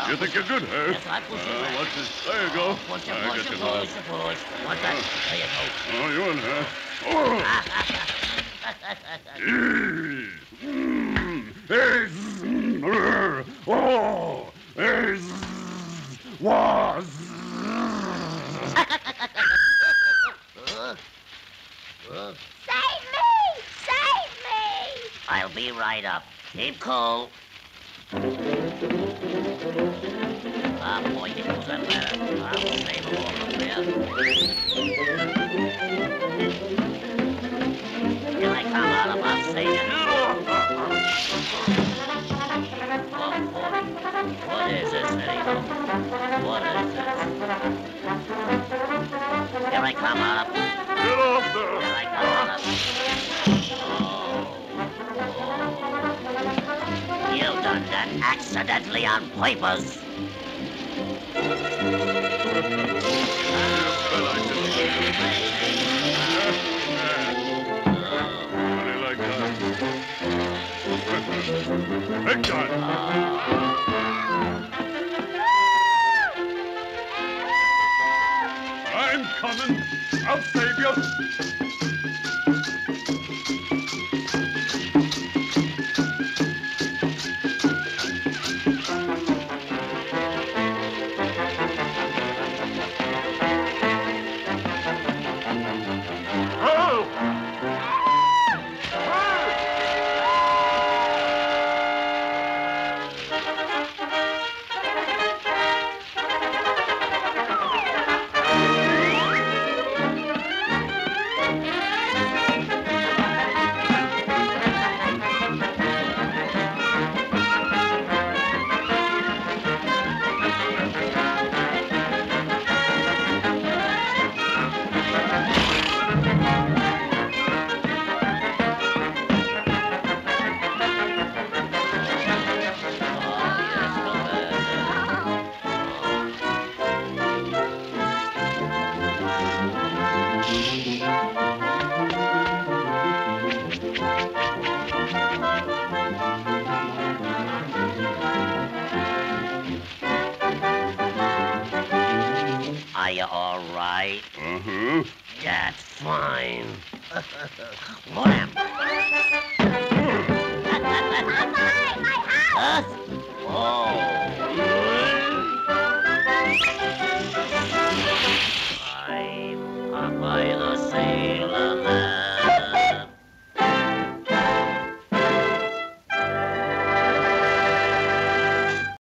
You think you're good, huh? Yes, I push it back. Watch this. There you go. Push, I push, got you push, now. push. What's that? There you go. Oh, you in, huh? Oh! Was! Save me! Save me! I'll be right up. Keep cool. Ah, boy, here goes that ladder. I will save him all up there. Here I come out of my savior. Oh, boy. What is this, anyhow? What is this? Here I come out of... Get off there! Here I come out of... Oh. You done that accidentally on purpose. Big time! I'm coming! I'll save you! Help! Are you all right? Uh-huh. That's fine. Wham!